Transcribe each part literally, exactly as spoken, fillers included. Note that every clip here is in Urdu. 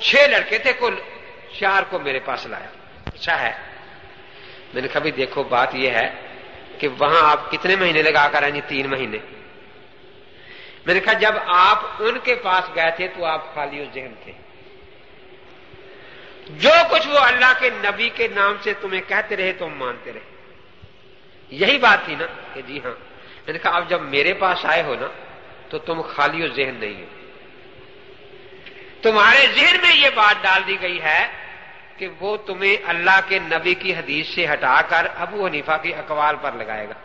چھ لڑکے تھے، کل چار کو میرے پاس لایا. اچھا ہے. میں نے کہا بھی دیکھو بات یہ ہے کہ وہاں آپ کتنے مہینے لگا کر آئیں گے؟ تین مہینے. میں نے کہا جب آپ ان کے پاس گئے تھے تو آپ خالی و ذہن تھے، جو کچھ وہ اللہ کے نبی کے نام سے تمہیں کہتے رہے تم مانتے رہے. یہی بات تھی نا کہ جی ہاں. میں نے کہا اب جب میرے پاس آئے ہو نا تو تم خالی و ذہن نہیں ہو. تمہارے ذہن میں یہ بات ڈال دی گئی ہے کہ وہ تمہیں اللہ کے نبی کی حدیث سے ہٹا کر ابو حنیفہ کے اقوال پر لگائے گا.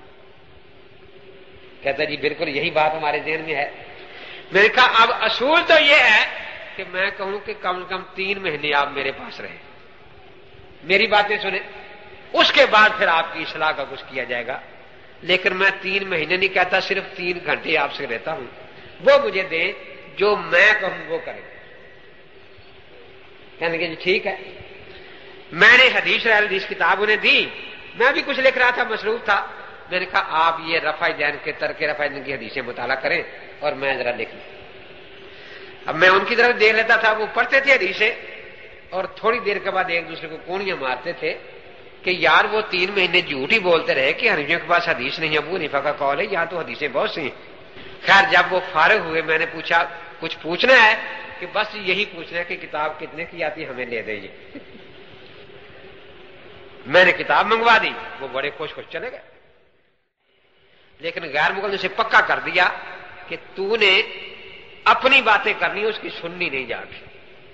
کہتا جی بالکل یہی بات ہمارے ذہن میں ہے. میں نے کہا اب اصول تو یہ ہے کہ میں کہوں کہ کم از کم تین مہینے آپ میرے پاس رہے، میری باتیں سنیں، اس کے بعد پھر آپ کی اصلاح کا کچھ کیا جائے گا. لیکن میں تین مہینے نہیں کہتا، صرف تین گھنٹے آپ سے رہتا ہوں، وہ مجھے دیں، جو میں کہوں وہ کریں. کہنے کہ جی ٹھیک ہے. میں نے حدیث حدیث کتاب انہیں دی، میں بھی کچھ لکھ رہا تھا، مصروف تھا. میں نے کہا آپ یہ رفع دین کے ترک رفع دین کی حدیثیں مطالعہ کریں اور میں ذرا لکھ لوں. اب میں ان کی طرف دیکھ لیتا تھا، وہ پڑھتے تھے حدیثیں اور تھوڑی دیر کے بعد ایک دوسرے کو کونیاں مارتے تھے کہ یار وہ تین مہینے جھوٹ ہی بولتے رہے کہ حنفیوں کے پاس حدیث نہیں، ابو حنیفہ کا قول ہے، یہاں تو حدیثیں بہت سی ہیں. خیر جب وہ فارغ ہوئے میں نے پوچھا کچھ پوچھنا ہے کہ بس یہی پوچھنا ہے کہ کتاب کتنے کی آتی ہمیں لے دیجیے. میں نے کتاب منگوا دی، وہ بڑے خوش خوش چلے گئے. لیکن غیر مغل نے اسے پکا کر دیا کہ تو نے اپنی باتیں کرنی، اس کی سننی نہیں جا کے.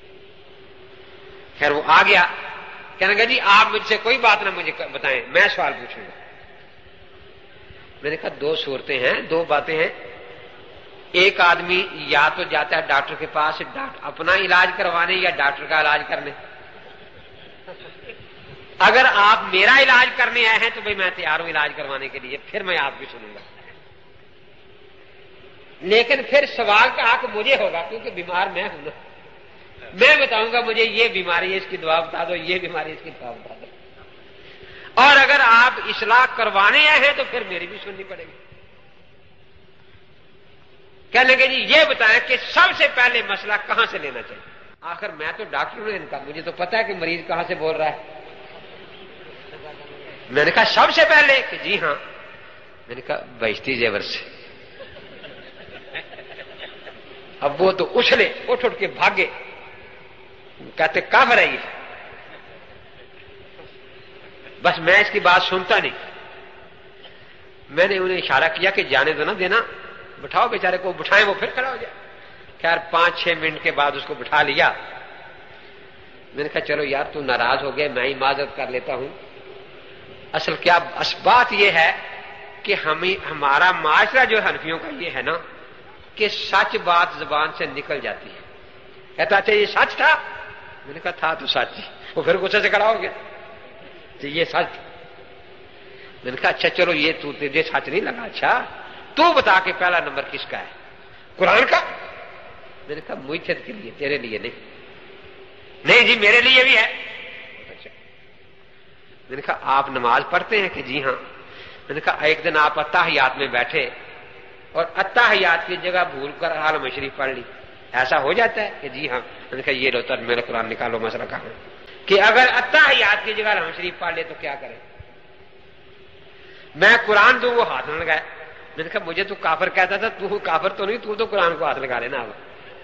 خیر وہ آ گیا، کہنے لگا جی آپ مجھ سے کوئی بات نہ مجھے بتائیں، میں سوال پوچھوں گا. میں نے کہا دو صورتیں ہیں، دو باتیں ہیں. ایک آدمی یا تو جاتا ہے ڈاکٹر کے پاس اپنا علاج کروانے یا ڈاکٹر کا علاج کرنے. اگر آپ میرا علاج کرنے آئے ہیں تو بھائی میں تیار ہوں علاج کروانے کے لیے، پھر میں آپ کی سنوں گا. لیکن پھر سوال کا حق مجھے ہوگا کیونکہ بیمار میں ہوں نا. میں بتاؤں گا مجھے یہ بیماری ہے، اس کی دوا بتا دو، یہ بیماری اس کی دوا بتا دو. اور اگر آپ اصلاح کروانے آئے ہیں تو پھر میری بھی سننی پڑے گی. کہنے لگے جی یہ بتائیں کہ سب سے پہلے مسئلہ کہاں سے لینا چاہیے. آخر میں تو ڈاکٹر ہوں ان کا، مجھے تو پتا ہے کہ مریض کہاں سے بول رہا ہے. میں نے کہا سب سے پہلے کہ جی ہاں. میں نے کہا بہشتی زیور سے. اب وہ تو اچھلے اٹھ اٹھ کے بھاگے، کہتے کافر ہے یہ. بس میں اس کی بات سنتا نہیں. میں نے انہیں اشارہ کیا کہ جانے تو نہ دینا، بٹھاؤ بیچارے کو. بٹھائیں وہ پھر کھڑا ہو جائے. خیر پانچ چھ منٹ کے بعد اس کو بٹھا لیا. میں نے کہا چلو یار تو ناراض ہو گئے، میں ہی معذرت کر لیتا ہوں. اصل کیا بات یہ ہے کہ ہمیں ہمارا معاشرہ جو حنفیوں کا یہ ہے نا کہ سچ بات زبان سے نکل جاتی ہے. کہتا اچھا یہ سچ تھا. میں نے کہا تھا تو سچ ہی. وہ پھر غصے سے کھڑا ہو گیا تو یہ سچ. میں نے کہا اچھا چلو یہ تو تجھے سچ نہیں لگا، اچھا تو بتا کہ پہلا نمبر کس کا ہے؟ قرآن کا. میں نے کہا مجھے کے لیے، تیرے لیے نہیں. نہیں جی میرے لیے بھی ہے. اچھا. میں نے کہا آپ نماز پڑھتے ہیں کہ جی ہاں. میں نے کہا ایک دن آپ اتحیات میں بیٹھے اور اتحیات کی جگہ بھول کر عالم شریف پڑھ لی، ایسا ہو جاتا ہے کہ جی ہاں. میں نے کہا یہ لو تر میرا قرآن نکالو، مسئلہ کہاں کہ اگر اتحیات کی جگہ عالم شریف پڑھ لے تو کیا کرے. میں قرآن دوں وہ ہاتھ نہ لگائے. میں نے کہا مجھے تو کافر کہتا تھا، تو کافر تو نہیں، تو تو قرآن کو ہاتھ لگا لینا. اب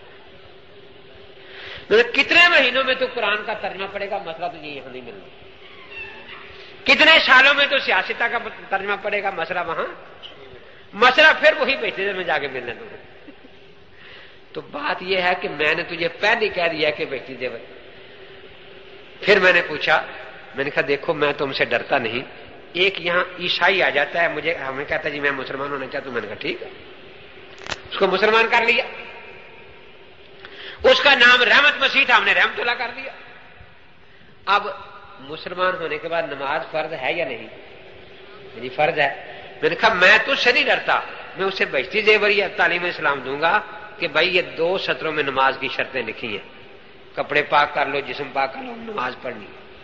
میں نے کتنے مہینوں میں تو قرآن کا ترجمہ پڑے گا؟ مسئلہ تو یہ یہاں نہیں ملنا. کتنے سالوں میں تو سیاستہ کا ترجمہ پڑے گا؟ مسئلہ وہاں. مسئلہ پھر وہی بیٹھے میں جا کے ملنا. تو بات یہ ہے کہ میں نے تجھے پہلے کہہ دیا کہ بیٹھی دے. پھر میں نے پوچھا، میں نے کہا دیکھو میں تم سے ڈرتا نہیں. ایک یہاں عیسائی آ جاتا ہے، مجھے ہمیں کہتا ہے جی میں مسلمان ہونا چاہتا ہوں. میں نے کہا ٹھیک ہے، اس کو مسلمان کر لیا. اس کا نام رحمت مسیح تھا، ہم نے رحمت اللہ کر دیا. اب مسلمان ہونے کے بعد نماز فرض ہے یا نہیں؟ یعنی فرض ہے. میں نے کہا میں تو سے نہیں ڈرتا، میں اسے بہشتی زیور یا تعلیم اسلام دوں گا کہ بھائی یہ دو سطروں میں نماز کی شرطیں لکھی ہیں، کپڑے پاک کر لو، جسم پاک کر لو، نماز پڑھنی.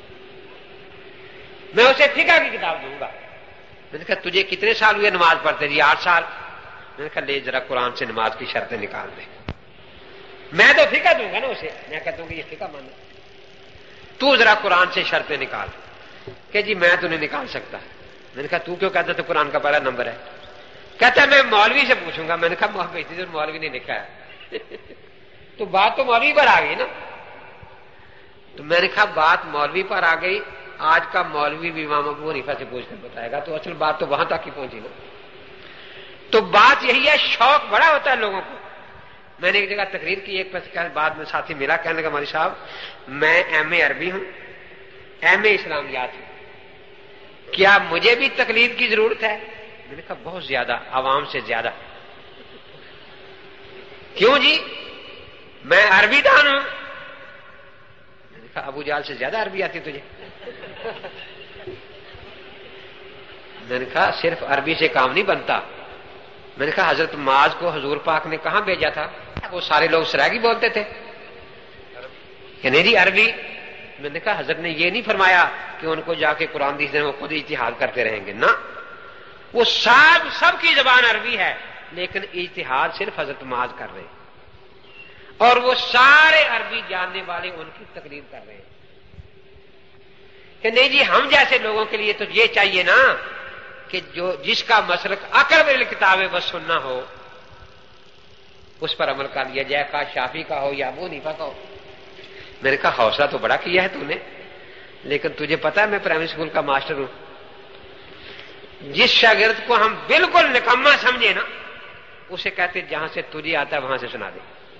میں اسے فقہ کی کتاب دوں گا. میں نے کہا تجھے کتنے سال ہوئے نماز پڑھتے؟ جی آٹھ سال. میں نے کہا لے ذرا قرآن سے نماز کی شرطیں نکال دے. میں تو فقہ دوں گا نا اسے، میں کہتا ہوں کہ یہ فقہ مانا، تو ذرا قرآن سے شرطیں نکال، کہ جی میں تو نہیں نکال سکتا۔ میں نے کہا تو کیوں کہتا تو قرآن کا پہلا نمبر ہے؟ کہتا میں مولوی سے پوچھوں گا۔ میں نے کہا مولوی مولوی نے لکھا ہے تو بات تو مولوی پر آ گئی نا۔ تو میں نے کہا بات مولوی پر آ گئی، آج کا مولوی بھی امام ابو حنیفہ سے پوچھ کر بتائے گا، تو اصل بات تو وہاں تک ہی پہنچی نا۔ تو بات یہی ہے، شوق بڑا ہوتا ہے لوگوں کو۔ میں نے ایک جگہ تقریر کی، ایک بعد میں ساتھی ملا، کہنے لگا مولوی صاحب میں ایم اے عربی ہوں، ایم اے اسلامیات ہوں، کیا مجھے بھی تقلید کی ضرورت ہے؟ میں نے کہا بہت زیادہ، عوام سے زیادہ۔ کیوں جی؟ میں عربی دان ہوں۔ میں نے کہا ابو جال سے زیادہ عربی آتی تجھے؟ میں نے کہا صرف عربی سے کام نہیں بنتا۔ میں نے کہا حضرت معاذ کو حضور پاک نے کہاں بھیجا تھا؟ وہ سارے لوگ سرائیگی بولتے تھے کہ نہیں جی عربی۔ میں نے کہا حضرت نے یہ نہیں فرمایا کہ ان کو جا کے قرآن حدیث وہ خود اجتہاد کرتے رہیں گے، نہ، وہ سب سب کی زبان عربی ہے، لیکن اجتہاد صرف حضرت معاذ کر رہے ہیں، اور وہ سارے عربی جاننے والے ان کی تقلید کر رہے ہیں کہ نہیں جی ہم جیسے لوگوں کے لیے تو یہ چاہیے نا کہ جو جس کا مسلک اقرب الکتاب و سنہ ہو اس پر عمل کر لیا جائے، خواہ شافعی کا ہو یا ابو حنیفہ کا ہو۔ میں نے کہا حوصلہ تو بڑا کیا ہے تو نے، لیکن تجھے پتا ہے میں پرائمری اسکول کا ماسٹر ہوں، جس شاگرد کو ہم بالکل نکما سمجھے نا اسے کہتے جہاں سے تجھے آتا ہے وہاں سے سنا دے۔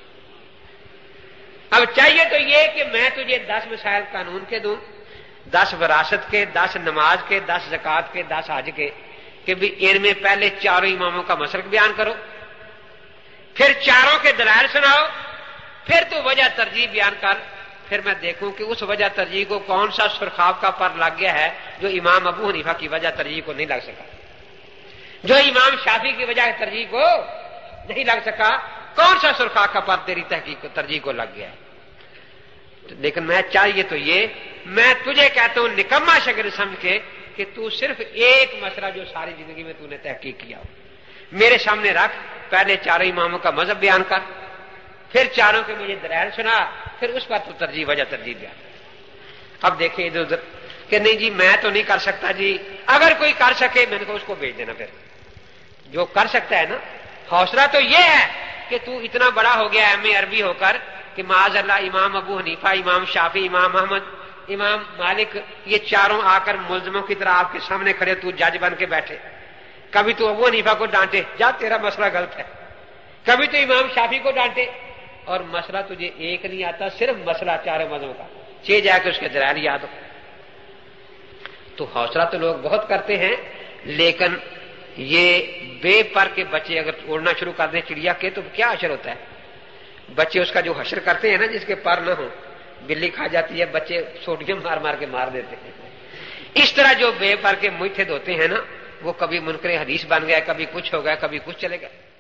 اب چاہیے تو یہ کہ میں تجھے دس مسائل قانون کے دوں، دس وراثت کے، دس نماز کے، دس زکوٰۃ کے، دس حج کے، کہ بھی ان میں پہلے چاروں اماموں کا مسلک بیان کرو، پھر چاروں کے دلائل سناؤ، پھر تو وجہ ترجیح بیان کر، پھر میں دیکھوں کہ اس وجہ ترجیح کو کون سا سرخاب کا پر لگ گیا ہے جو امام ابو حنیفہ کی وجہ ترجیح کو نہیں لگ سکا، جو امام شافعی کی وجہ ترجیح کو نہیں لگ سکا، کون سا سرخاب کا پر تیری تحقیق ترجیح کو لگ گیا ہے۔ لیکن میں چاہیے تو یہ، میں تجھے کہتا ہوں نکما شاگرد سمجھ کے کہ تو صرف ایک مسئلہ جو ساری زندگی میں تو نے تحقیق کیا ہو میرے سامنے رکھ، پہلے چاروں اماموں کا مذہب بیان کر، پھر چاروں کے مجھے دلائل سنا، پھر اس پر تو ترجیح وجہ ترجیح بیان کر۔ اب دیکھیں ادھر ادھر کہ نہیں جی میں تو نہیں کر سکتا جی، اگر کوئی کر سکے میں نے کہا اس کو بھیج دینا، پھر جو کر سکتا ہے نا۔ حوصلہ تو یہ ہے کہ تو اتنا بڑا ہو گیا ایم اے عربی ہو کر کہ معاذ اللہ امام ابو حنیفہ، امام شافعی، امام احمد، امام مالک، یہ چاروں آ کر ملزموں کی طرح آپ کے سامنے کھڑے، تو جج بن کے بیٹھے، کبھی تو ابو حنیفہ کو ڈانٹے جا تیرا مسئلہ غلط ہے، کبھی تو امام شافعی کو ڈانٹے، اور مسئلہ تجھے ایک نہیں آتا، صرف مسئلہ چاروں مذہبوں کا، چھ جا کے اس کے دلائل یاد ہو۔ تو حوصلہ تو لوگ بہت کرتے ہیں، لیکن یہ بے پر کے بچے اگر اڑنا شروع کر دیں چڑیا کے تو کیا اثر ہوتا ہے؟ بچے اس کا جو حشر کرتے ہیں نا، جس کے پر نہ ہو، بلی کھا جاتی ہے، بچے سوٹیاں مار مار کے مار دیتے ہیں، اس طرح جو بے پر کے مٹھے ہوتے ہیں نا، وہ کبھی منکر حدیث بن گیا، کبھی کچھ ہو گیا، کبھی کچھ چلے گئے۔